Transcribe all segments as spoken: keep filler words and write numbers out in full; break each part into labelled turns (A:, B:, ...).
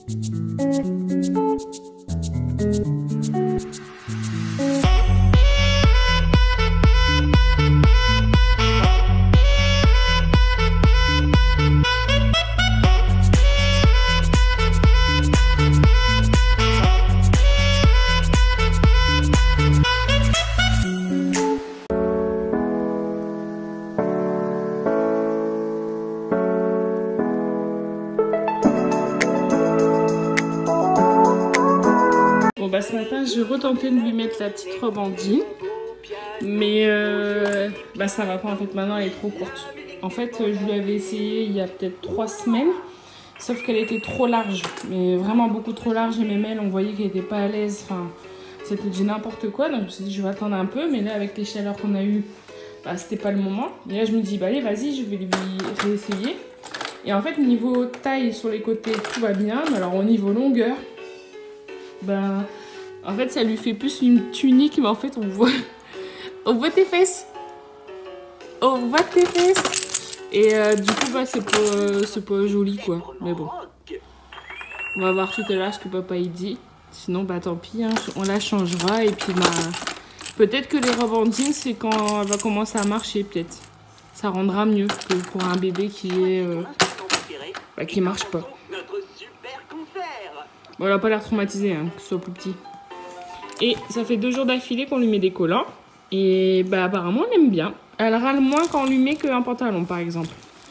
A: Bon bah ce matin j'ai retenté de lui mettre la petite robe en jean, mais euh, bah ça va pas en fait, maintenant elle est trop courte. En fait je lui avais essayé il y a peut-être trois semaines, sauf qu'elle était trop large, mais vraiment beaucoup trop large, et même elle on voyait qu'elle était pas à l'aise, enfin c'était du n'importe quoi, donc je me suis dit je vais attendre un peu, mais là avec les chaleurs qu'on a eues, bah c'était pas le moment. Et là je me dis bah allez vas-y, je vais lui réessayer. Et en fait niveau taille sur les côtés tout va bien, mais alors au niveau longueur, ben, en fait, ça lui fait plus une tunique, mais en fait, on voit, on voit tes fesses. On voit tes fesses. Et euh, du coup, bah, c'est pas, euh, c'est pas joli, quoi. Mais bon. On va voir tout à l'heure ce que papa il dit. Sinon, bah, tant pis, hein, on la changera. Et puis, bah, peut-être que les robes en jean, c'est quand elle va commencer à marcher, peut-être. Ça rendra mieux que pour un bébé qui est, euh, bah, qui marche pas. Bon, elle n'a pas l'air traumatisée, hein, que ce soit plus petit. Et ça fait deux jours d'affilée qu'on lui met des collants. Et bah apparemment, on aime bien. Elle râle moins quand on lui met qu'un pantalon, par exemple.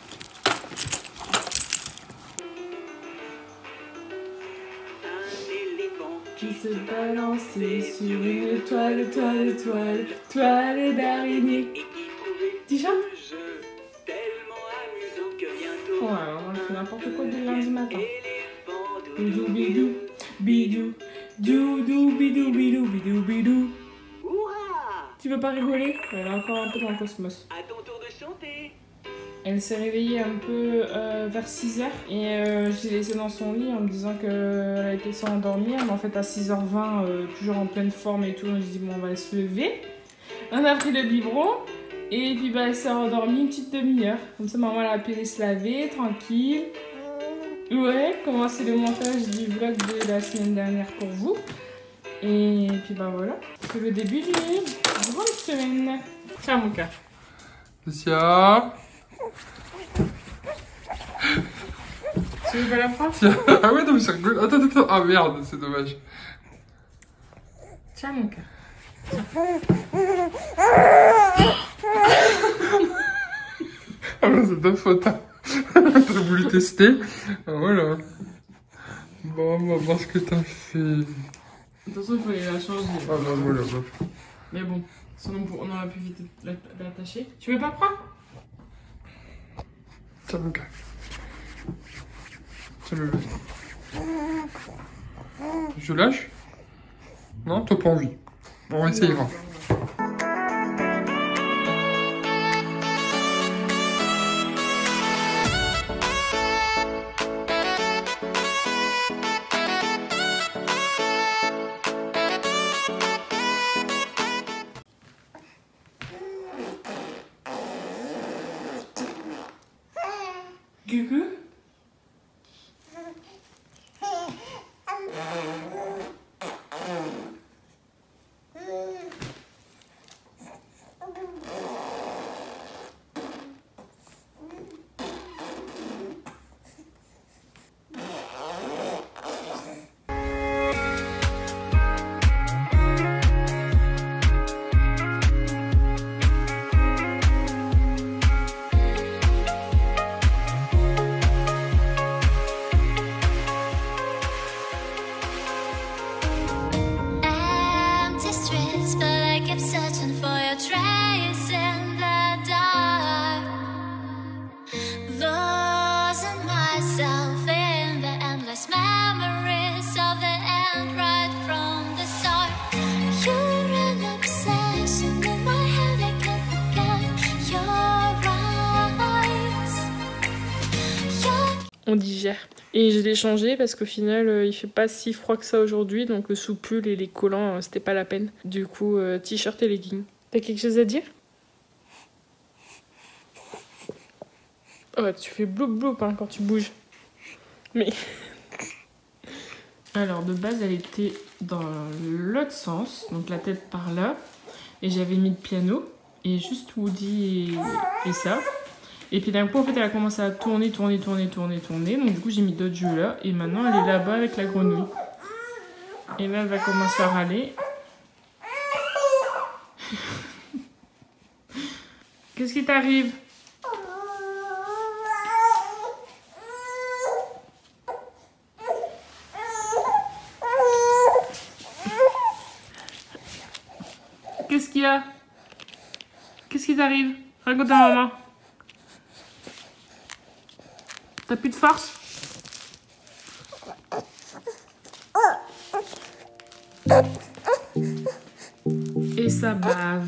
A: Qui se balançait sur une toile, toile, toile, toile d'araignée. Tu chantes? Ouais, alors on fait n'importe quoi dès le lundi matin. Bidou bidou, bidou, doudou bidou bidou bidou bidou. Tu veux pas rigoler? Elle est encore un peu dans le cosmos. À ton tour de chanter. Elle s'est réveillée un peu euh, vers six heures et euh, je l'ai laissée dans son lit en me disant qu'elle a été sans endormir. Mais en fait à six heures vingt, euh, toujours en pleine forme et tout, je dis bon on va se lever. On a pris le biberon et puis bah, elle s'est endormie une petite demi-heure. Comme ça maman elle a pu aller se laver tranquille. Ouais, commencer le montage du vlog de la semaine dernière pour vous. Et puis bah voilà, c'est le début d'une grande semaine. Tiens mon cœur.
B: Lucia.
A: Tu veux pas la prendre?
B: Ah ouais, non mais ça rigole. Attends, attends, ah merde, c'est dommage.
A: Tiens mon cœur.
B: Ah bah c'est ta faute, hein. T'as voulu tester. Ah, voilà. Bon, on va voir ce que t'as fait.
A: De toute façon, il fallait la changer.
B: Ah bah voilà. Bah.
A: Mais bon, sinon on aurait pu vite l'attacher. Tu veux pas prendre?
B: Tiens mon gars. Tiens le. Je lâche? Non, t'as pas envie. On essayera.
A: Coucou. On digère. Et je l'ai changé parce qu'au final, euh, il fait pas si froid que ça aujourd'hui. Donc le sous-pull et les collants, euh, c'était pas la peine. Du coup, euh, t-shirt et leggings. T'as quelque chose à dire? Oh, tu fais bloup bloup hein, quand tu bouges. Mais... Alors de base elle était dans l'autre sens, donc la tête par là, et j'avais mis le piano et juste Woody et, et ça. Et puis d'un coup en fait elle a commencé à tourner, tourner, tourner, tourner, tourner, donc du coup j'ai mis d'autres jeux là, et maintenant elle est là-bas avec la grenouille. Et là elle va commencer à râler. Qu'est-ce qui t'arrive? Qu'est-ce qu'il y a? Qu'est-ce qui t'arrive? Raconte à maman. T'as plus de force? Et ça bave.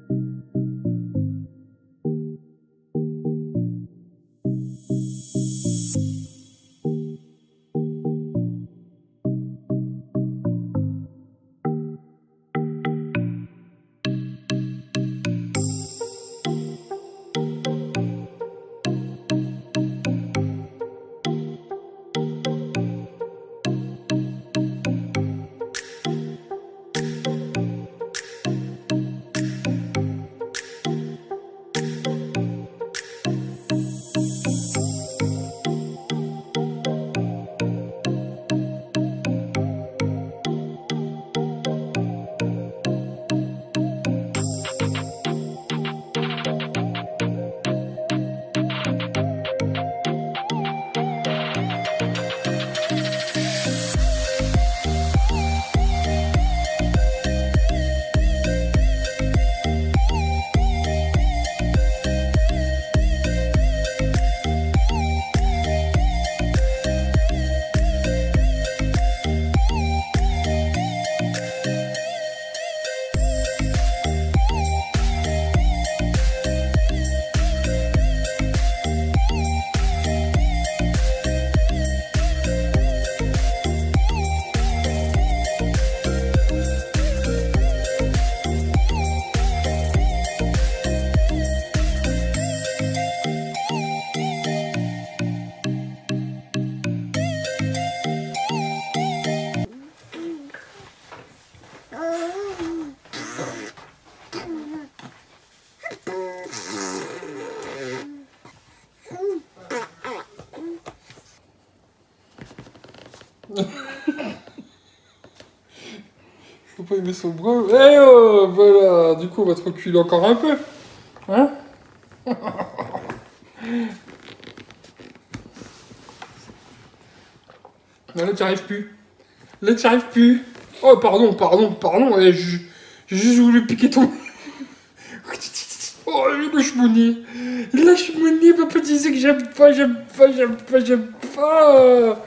B: Faut pas aimer son bras. Eh oh, voilà. Du coup, on va te reculer encore un peu. Hein? Non, là, tu arrives plus. Là, tu arrives plus. Oh, pardon, pardon, pardon. Eh, J'ai juste voulu piquer ton... Oh, lâche mon nez. Lâche mon nez, papa disait que j'aime pas, j'aime pas, j'aime pas, j'aime pas.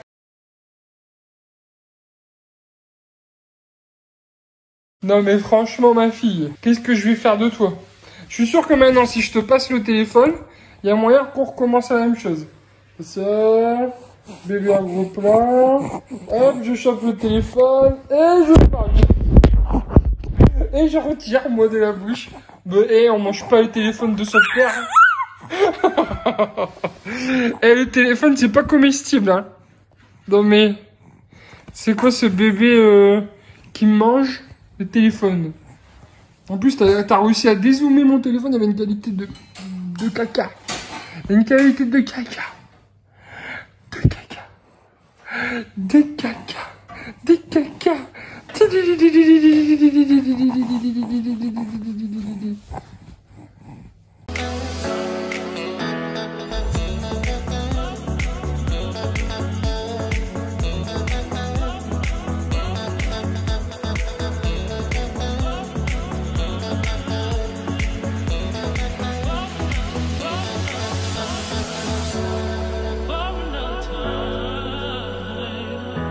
B: Non mais franchement ma fille, qu'est-ce que je vais faire de toi? Je suis sûr que maintenant si je te passe le téléphone, il y a moyen qu'on recommence la même chose. Ça, bébé un gros plat, hop je chope le téléphone et je parle. Et je retire moi de la bouche. Bah hé, on mange pas le téléphone de son père. Et le téléphone c'est pas comestible hein. Non mais, c'est quoi ce bébé euh, qui mange le téléphone? En plus, t'as as réussi à dézoomer mon téléphone, il y avait une qualité de, de caca. Une qualité de caca. De caca. De caca. De caca.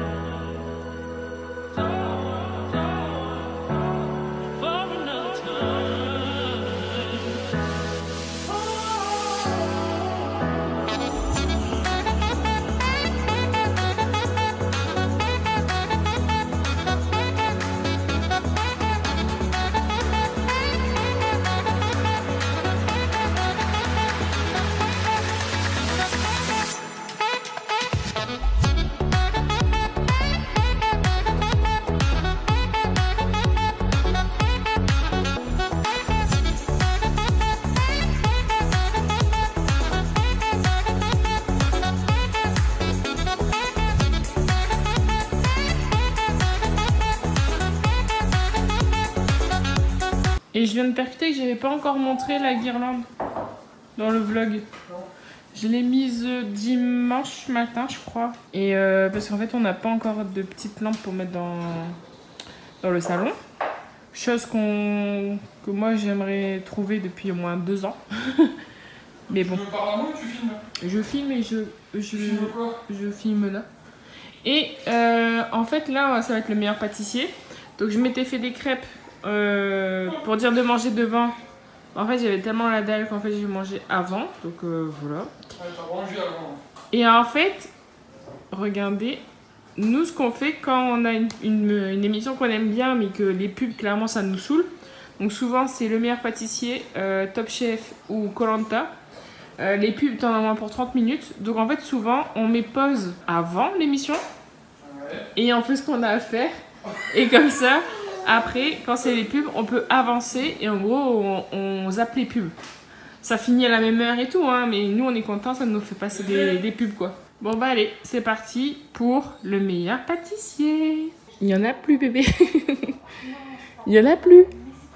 C: For another time.
A: Et je viens de percuter que j'avais pas encore montré la guirlande dans le vlog. Je l'ai mise dimanche matin, je crois. Et euh, parce qu'en fait, on n'a pas encore de petites lampes pour mettre dans, dans le salon. Chose qu'on que moi, j'aimerais trouver depuis au moins deux ans. Mais bon.
B: Tu veux parler à moi ou tu filmes?
A: Je filme et je... Je,
B: tu filmes quoi?
A: Je filme là. Et euh, en fait, là, ça va être le meilleur pâtissier. Donc, je m'étais fait des crêpes euh, pour dire de manger devant. En fait, j'avais tellement la dalle qu'en fait, j'ai mangé avant. Donc, euh, voilà.
B: Ouais, t'as mangé avant.
A: Et en fait, regardez, nous, ce qu'on fait quand on a une, une, une émission qu'on aime bien, mais que les pubs, clairement, ça nous saoule. Donc, souvent, c'est le meilleur pâtissier, euh, Top Chef ou Koh Lanta. Euh, les pubs, t'en as moins pour trente minutes. Donc, en fait, souvent, on met pause avant l'émission. Ouais. Et on fait ce qu'on a à faire. Et comme ça... Après, quand c'est les pubs, on peut avancer et en gros, on, on zappe les pubs. Ça finit à la même heure et tout, hein, mais nous, on est contents, ça nous fait passer des, des pubs, quoi. Bon, bah allez, c'est parti pour le meilleur pâtissier. Il n'y en a plus, bébé. Il n'y en a plus.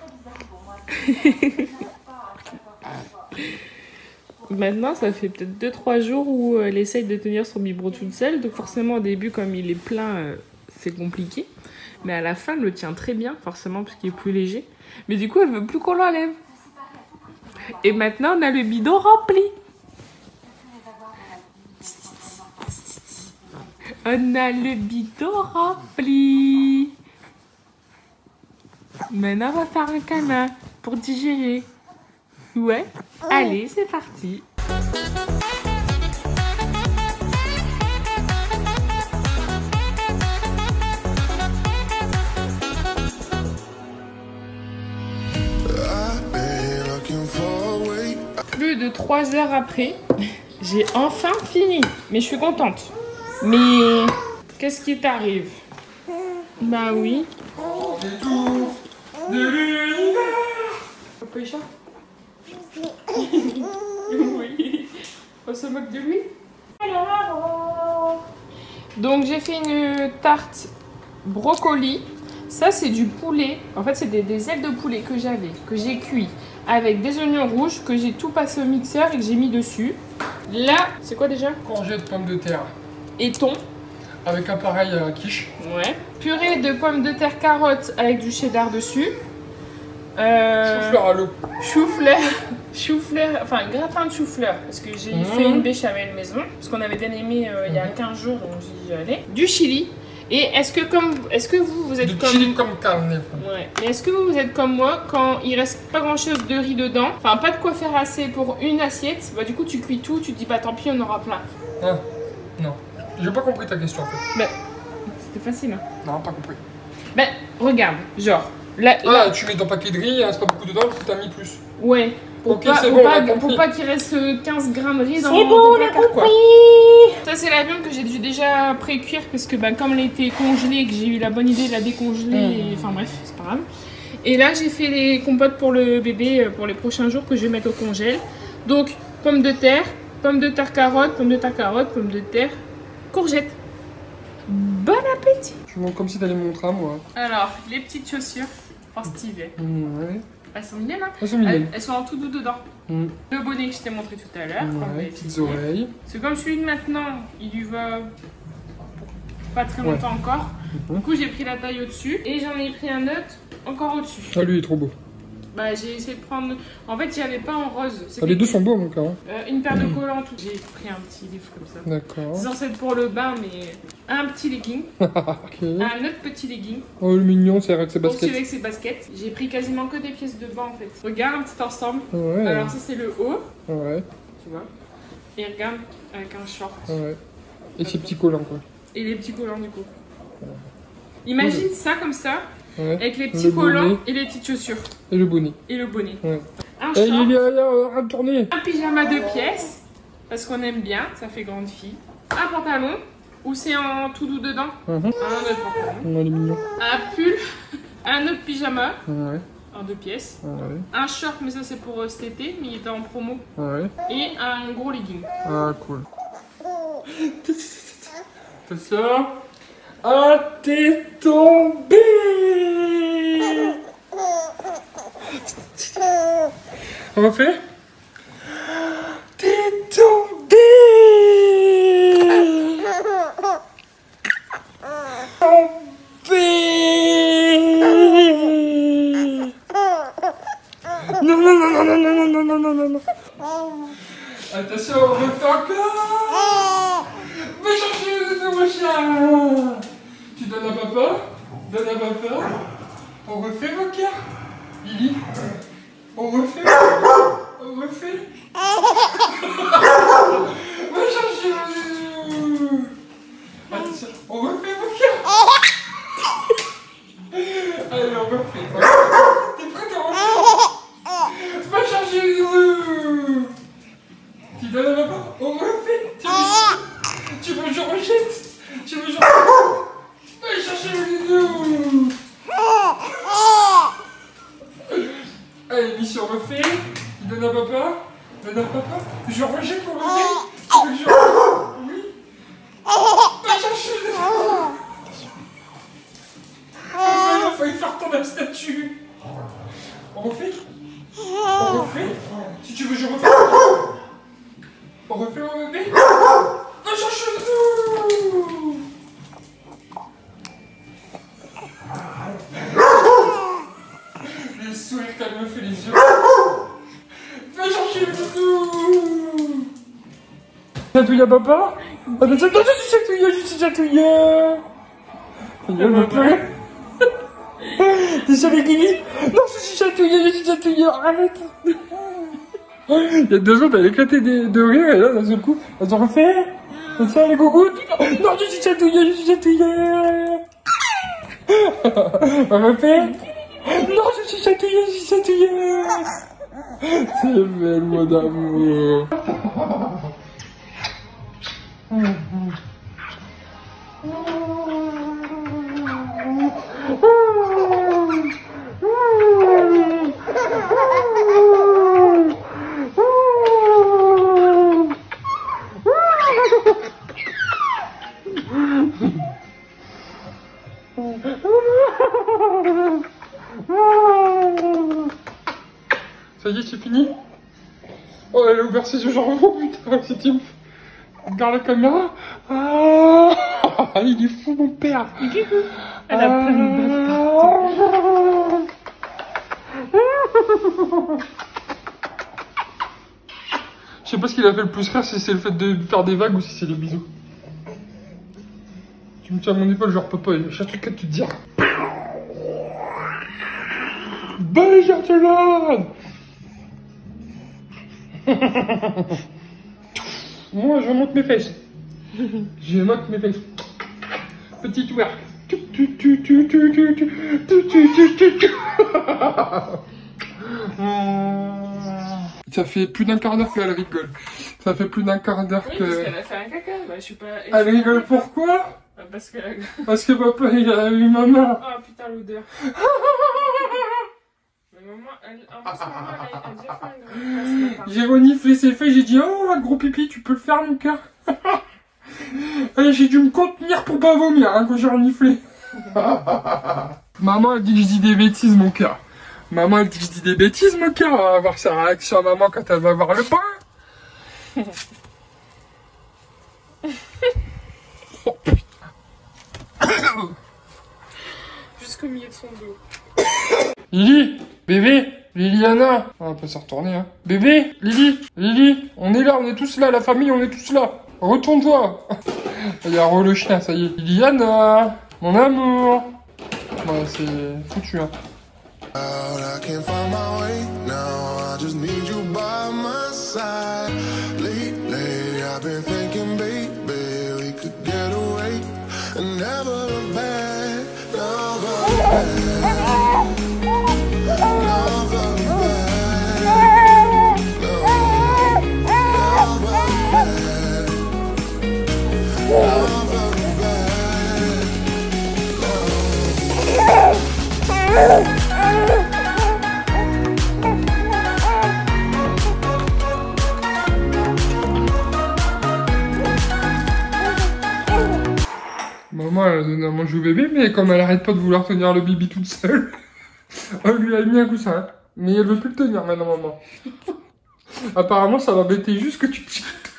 A: Maintenant, ça fait peut-être deux trois jours où elle essaye de tenir son biberon toute seule. Donc forcément, au début, comme il est plein, euh, c'est compliqué. Mais à la fin, elle le tient très bien, forcément, parce qu'il est plus léger. Mais du coup, elle veut plus qu'on l'enlève. Et maintenant, on a le bidon rempli. On a le bidon rempli. Maintenant, on va faire un câlin pour digérer. Ouais. Allez, c'est parti. Plus de trois heures après, j'ai enfin fini. Mais je suis contente. Mais qu'est-ce qui t'arrive? Bah oui.
B: J'ai tout de l'univers.
A: Pécha. Oui. On se moque de lui. Donc j'ai fait une tarte brocoli. Ça c'est du poulet. En fait c'est des, des ailes de poulet que j'avais, que j'ai cuit avec des oignons rouges, que j'ai tout passé au mixeur et que j'ai mis dessus. Là, c'est quoi déjà?
B: Congé de pommes de terre.
A: Et thon.
B: Avec un pareil à quiche.
A: Ouais. Purée de pommes de terre carottes avec du cheddar dessus. Euh,
B: chou-fleur à l'eau.
A: Chou-fleur. Chou-fleur, enfin gratin de chou-fleur. Parce que j'ai mmh. fait une béchamel maison. Parce qu'on avait bien aimé euh, il y a quinze jours, donc j'y allais. Du chili. Et est-ce que comme est-ce que vous vous êtes
B: du
A: comme
B: chili comme carne.
A: Ouais. Mais est-ce que vous vous êtes comme moi quand il reste pas grand chose de riz dedans, enfin pas de quoi faire assez pour une assiette, bah du coup tu cuis tout, tu te dis bah tant pis on aura plein.
B: Ah, non. J'ai pas compris ta question en fait.
A: Bah c'était facile hein.
B: Non, pas compris.
A: Bah regarde, genre là,
B: ah
A: là...
B: tu mets ton paquet de riz, hein, c'est pas beaucoup dedans, tu t'as mis plus.
A: Ouais. Pour
B: ok,
A: pas,
B: c'est
A: pour
B: bon,
A: pas,
B: on a
A: pour pas qu'il reste quinze grammes de riz dans
B: mon
A: bon, placard quoi. Ça c'est la viande que j'ai dû déjà pré-cuire parce que bah, comme elle était congelée, que j'ai eu la bonne idée de la décongeler, mmh. et... enfin bref, c'est pas grave. Et là j'ai fait les compotes pour le bébé pour les prochains jours que je vais mettre au congèle. Donc pommes de terre, pommes de terre carottes, pommes de terre carottes, pommes de terre, courgettes. Bon appétit.
B: Je montre comme si t'allais me montrer à moi.
A: Alors, les petites chaussures pour cet hiver.
B: Mmh, ouais.
A: Elles sont mignonnes, hein.
B: Elles sont mignonnes.
A: Elles, elles sont en tout doux dedans.
B: Mmh.
A: Le bonnet que je t'ai montré tout à l'heure.
B: Ouais, petites oreilles.
A: C'est comme celui de maintenant, il lui va pas très longtemps ouais. encore. Mmh. Du coup, j'ai pris la taille au-dessus et j'en ai pris un autre encore au-dessus.
B: Ah, lui, il est trop beau.
A: Bah, j'ai essayé de prendre. En fait, il n'y avait pas en rose.
B: Ah, les deux sont beaux, mon cas. Hein.
A: Euh, une paire de collants, tout. J'ai pris un petit livre comme ça.
B: D'accord.
A: C'est censé être pour le bain, mais un petit legging. Okay. Un autre petit legging.
B: Oh, le mignon, c'est avec ses baskets.
A: Aussi avec ses baskets. J'ai pris quasiment que des pièces de bain en fait. Regarde un petit ensemble.
B: Ouais.
A: Alors, ça, c'est le haut.
B: Ouais.
A: Tu vois. Et regarde avec un short.
B: Ouais. Et ses petits collants, quoi.
A: Et les petits collants, du coup. Ouais. Imagine ouais. ça comme ça. Ouais. Avec les petits
B: le
A: collants
B: bonnet.
A: Et les petites chaussures.
B: Et le bonnet.
A: Et le bonnet.
B: Ouais.
A: Un
B: short. Et il y a, il y a, arrête de tourner.
A: Un pyjama deux pièces. Parce qu'on aime bien, ça fait grande fille. Un pantalon. Où c'est en tout doux dedans. Mm-hmm. Un autre pantalon.
B: On a les mignons.
A: Un pull. Un autre pyjama.
B: Ouais.
A: En deux pièces.
B: Ouais.
A: Un short, mais ça c'est pour euh, cet été, mais il était en promo.
B: Ouais.
A: Et un gros legging.
B: Ah, cool. C'est ça. Ah, t'es tombé. On refait? T'es tombé! Tombé! Non, non, non, non, non, non, non, non, non, non, non. Attention, on refait encore! Va chercher le nouveau chien! Tu donnes à papa? Donne à papa? On refait mon cœur? Lily? On refait? On refait? Va chercher le nouveau! Attention, on refait mon cœur? Allez, on refait. T'es prête à refaire? Va chercher le nouveau! Tu donnes à papa? On refait? Tu veux, tu veux que je rejette? Tu veux que je rejette? Va chercher le nouveau! Allez, mission refait. Tu donnes à papa? Donne à papa? Je rejette pour refait? Tu veux que je rejette? Oui? Va chercher le nouveau! Il a failli faire tomber la statue! On refait? On refait? Si tu veux, je refais. On refait mon bébé? Va chercher le tout! Le sourire qu'elle me fait les yeux. Va chercher le tout! Chatouille à papa? Attention, attention, je suis chatouillé, je suis chatouillé! Elle va pleurer. T'es sur les guillis? Non, je suis chatouillé, je suis chatouillé, arrête! Il y a deux jours, elle a éclaté de, de rire, et là, d'un seul coup, elle s'en refait. Elle tient les gougouttes. Non, je suis chatouillé, je suis chatouillé. On refait. Non, je suis chatouillé, je suis chatouillé. C'est belle, mon amour. Ça y est, c'est fini? Oh, elle a ouvert ses yeux, genre, oh putain, c'est Tim. Regarde la caméra. Ah, il est fou, mon père.
A: Elle a plein de baffe partout.
B: Je sais pas ce qu'il a fait le plus rire, si c'est le fait de faire des vagues ou si c'est les bisous. Tu me tiens à mon épaule, genre papa, et chaque truc que tu te dis. Belle gentleman. Moi, je monte mes fesses. Je monte mes fesses. Petit twerk. Ça fait plus d'un quart d'heure qu'elle rigole. Ça fait plus d'un quart d'heure
A: oui,
B: que...
A: parce qu'elle a fait un caca. Bah, je suis pas...
B: Elle rigole pourquoi?
A: Parce que...
B: Parce que papa, il a eu maman.
A: Oh putain, l'odeur. Mais maman, elle... En plus, maman, elle a déjà fait une grosse.
B: J'ai reniflé ses feuilles, j'ai dit, oh, un gros pipi, tu peux le faire, mon cœur. Et j'ai dû me contenir pour pas vomir, hein, quand j'ai reniflé. Maman, elle dit que je dis des bêtises, mon cœur. Maman, elle dit que je dis des bêtises, mon cœur. On va voir sa réaction à maman quand elle va voir le pain. Oh, putain.
A: Jusqu'au milieu de son dos.
B: Lily, bébé, Liliana. On peut se retourner, hein. Bébé, Lily, Lily, on est là, on est tous là, la famille, on est tous là. Retourne-toi. Il y a Ro le chien, ça y est. Liliana, mon amour. Ouais, c'est foutu, hein. I can't find my way now. I just need you by my side. Lately, I've been thinking, baby, we could get away and never look back. Never look back. Never look back. No, never look back. Never look back. No. Maman, elle a donné à manger au bébé, mais comme elle arrête pas de vouloir tenir le bibi toute seule, on lui a mis un coussin. Mais elle veut plus le tenir maintenant, maman. Apparemment, ça l'embêtait juste que tu...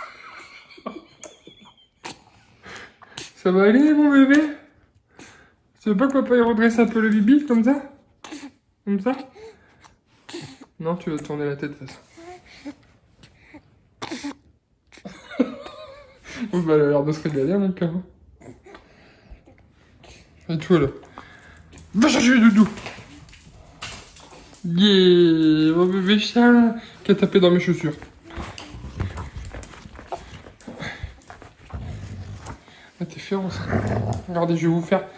B: Ça va aller, mon bébé? Tu veux pas que papa il redresse un peu le bibi, comme ça? Comme ça? Non, tu vas tourner la tête, ça. Oh, bah, elle a l'air de se régaler, mon cœur. Et toi, là. Va chercher le doudou. Yeah, mon bébé chien qui a tapé dans mes chaussures. Ah, t'es féroce. Regardez, je vais vous faire...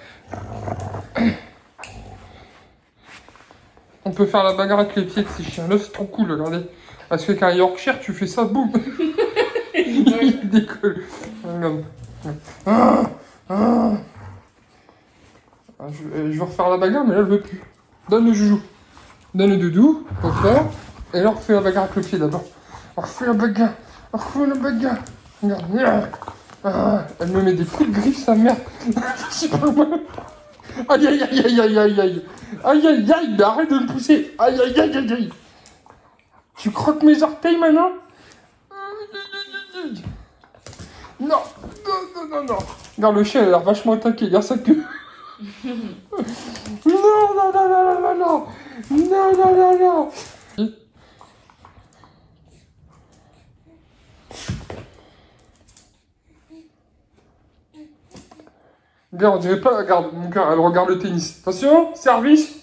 B: On peut faire la bagarre avec les pieds de ces chiens. Là, c'est trop cool, regardez. Parce qu'avec un Yorkshire, tu fais ça, boum. Il décolle. Regarde. Ah, ah. Ah, je, je vais refaire la bagarre, mais là, elle veut plus. Donne le joujou. Donne le doudou. Encore. Et là, on refait la bagarre avec le pied d'abord. On refait la bagarre. On refait la bagarre. Regarde. Ah, elle me met des coups de griffe, sa mère. C'est pas moi. Aïe, aïe, aïe, aïe, aïe, aïe, aïe. Aïe, aïe, aïe, mais arrête de me pousser. Aïe, aïe, aïe, aïe, aïe. Tu croques mes orteils maintenant? Non, non, non, non, non. Regarde, le chien, il a l'air vachement attaqué. Regarde sa queue. Non, non, non, non, non, non, non. Non, non, non, non. Regarde, on dirait pas, regarde, mon cœur, elle regarde le tennis. Attention, service.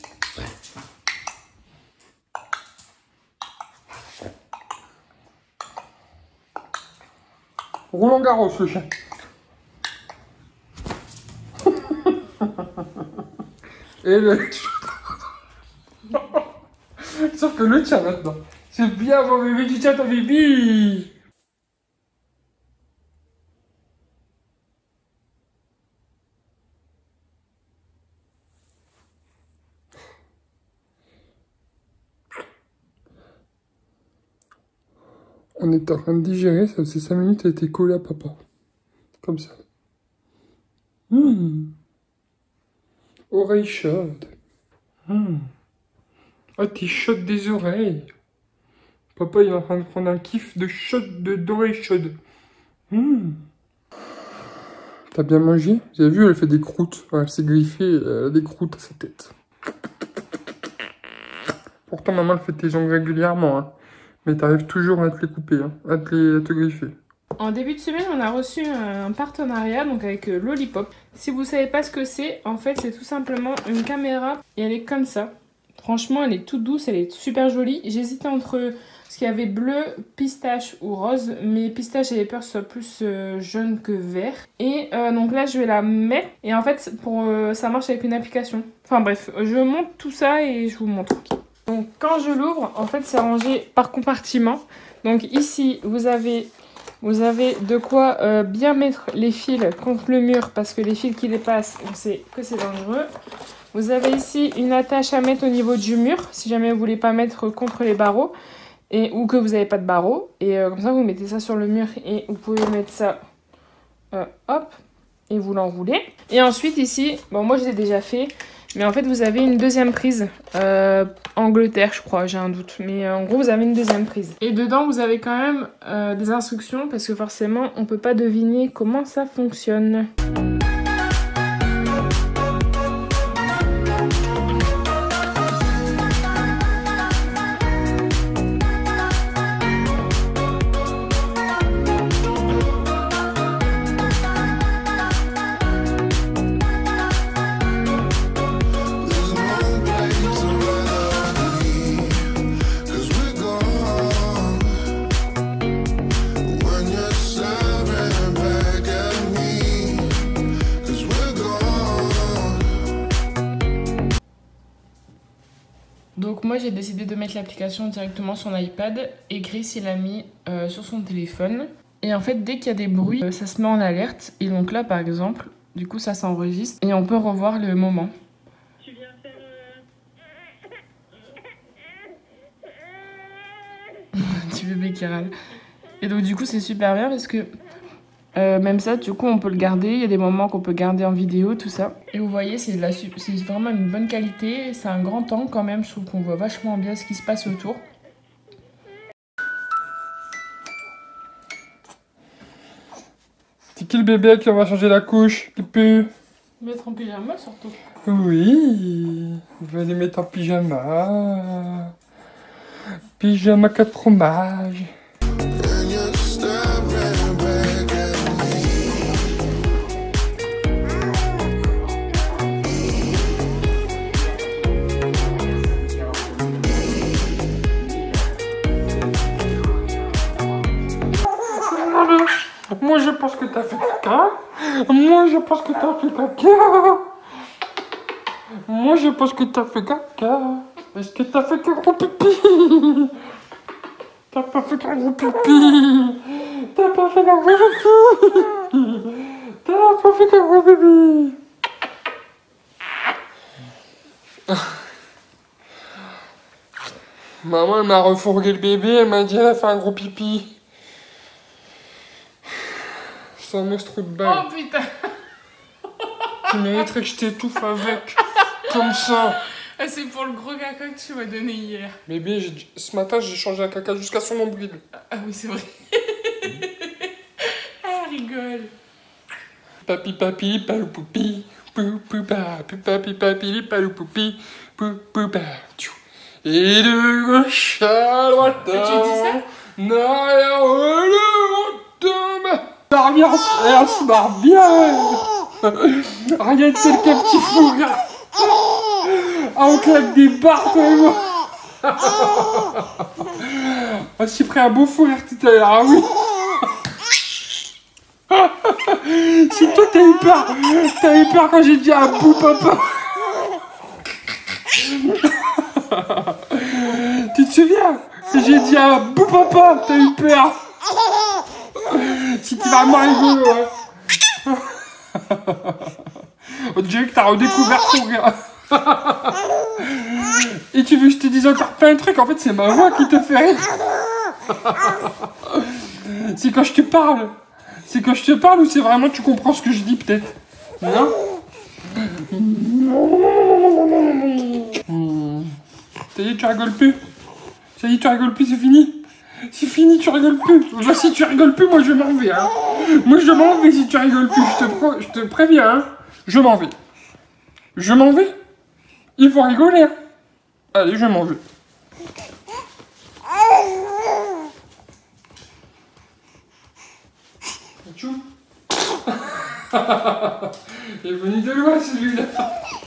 B: Roland Garros, le chien. Et le... Sauf que le tien maintenant. C'est bien, mon bébé, tu tiens ton bibi. On est en train de digérer, ça faisait cinq minutes, elle était collée à papa. Comme ça. Mmh. Oreille chaude. Mmh. Ah, t'es chaude des oreilles. Papa, il est en train de prendre un kiff de chaude, d'oreille chaude. Mmh. T'as bien mangé? Vous avez vu, elle fait des croûtes. Ouais, elle s'est griffée, elle a des croûtes à sa tête. Pourtant, maman, elle fait tes ongles régulièrement, hein. Mais t'arrives toujours à te les couper, hein, à, te les, à te griffer.
A: En début de semaine, on a reçu un partenariat donc avec Lollipop. Si vous savez pas ce que c'est, en fait, c'est tout simplement une caméra et elle est comme ça. Franchement, elle est toute douce, elle est super jolie. J'hésitais entre ce qu'il y avait bleu, pistache ou rose, mais pistache, j'avais peur que ce soit plus euh, jaune que vert. Et euh, donc là, je vais la mettre et en fait, pour euh, ça marche avec une application. Enfin bref, je monte tout ça et je vous montre. Donc quand je l'ouvre, en fait, c'est rangé par compartiment. Donc ici, vous avez... Vous avez de quoi euh, bien mettre les fils contre le mur parce que les fils qui dépassent, on sait que c'est dangereux. Vous avez ici une attache à mettre au niveau du mur si jamais vous voulez pas mettre contre les barreaux et, ou que vous n'avez pas de barreaux. Et euh, comme ça, vous mettez ça sur le mur et vous pouvez mettre ça, euh, hop, et vous l'enroulez. Et ensuite ici, bon moi je l'ai déjà fait, mais en fait vous avez une deuxième prise, euh, Angleterre je crois, j'ai un doute, mais euh, en gros vous avez une deuxième prise. Et dedans vous avez quand même euh, des instructions parce que forcément on peut pas deviner comment ça fonctionne. Donc moi j'ai décidé de mettre l'application directement sur l'iPad et Grace il l'a mis euh, sur son téléphone. Et en fait dès qu'il y a des bruits, euh, ça se met en alerte. Et donc là par exemple, du coup ça s'enregistre et on peut revoir le moment. Tu viens faire... Petit bébé qui râle. Et donc du coup c'est super bien parce que Euh, même ça, du coup, on peut le garder. Il y a des moments qu'on peut garder en vidéo, tout ça. Et vous voyez, c'est vraiment une bonne qualité. C'est un grand angle quand même. Je trouve qu'on voit vachement bien ce qui se passe autour.
B: C'est qui le bébé qui va changer la couche? Il peut
A: mettre en pyjama surtout.
B: Oui, on va les mettre en pyjama. Pyjama quatre fromages. Moi je pense que t'as fait caca. Moi je pense que t'as fait caca. Moi je pense que t'as fait caca. Est-ce que t'as fait qu'un gros pipi? T'as pas fait qu'un gros pipi. T'as pas fait qu'un gros pipi. T'as pas fait qu'un gros pipi. Maman elle m'a refourgué le bébé, elle m'a dit elle a fait un gros pipi. C'est un monstre de balle.
A: Oh putain.
B: Tu mériterais que je t'étouffe avec. Comme ça.
A: Ah, c'est pour le gros caca que tu m'as donné hier.
B: Bébé, ce matin j'ai changé un caca jusqu'à son nombril.
A: Ah oui, c'est vrai. Ah, rigole.
B: Papi papi palou poupi. Pou pou papi papi papi palou poupi. Pou pou pa. Et de gauche à droite.
A: Tu dis ça?
B: Non, et Marre elle se marre bien. Regarde, c'est le petit fou, regarde. Ah, on claque des barres, toi et moi. On s'est pris un beau fou rire tout à l'heure, ah oui. Si toi t'as eu peur, t'as eu peur quand j'ai dit un bout papa. Tu te souviens? J'ai dit un bout papa, t'as eu peur. Si tu vas vraiment rigolo, hein. On dirait que t'as redécouvert ton rire. Et tu veux que je te dise encore plein de trucs? En fait, c'est ma voix qui te fait rire. C'est quand je te parle. C'est quand je te parle ou c'est vraiment tu comprends ce que je dis peut-être? Non? Ça y est, tu rigoles plus? Ça y est, tu rigoles plus, c'est fini? C'est fini, tu rigoles plus. Bah, si tu rigoles plus, moi je m'en vais. Hein. Moi je m'en vais si tu rigoles plus. Je te, pro... je te préviens. Hein. Je m'en vais. Je m'en vais. Il faut rigoler. Hein. Allez, je m'en vais. Tchou. Il est venu de loin celui-là.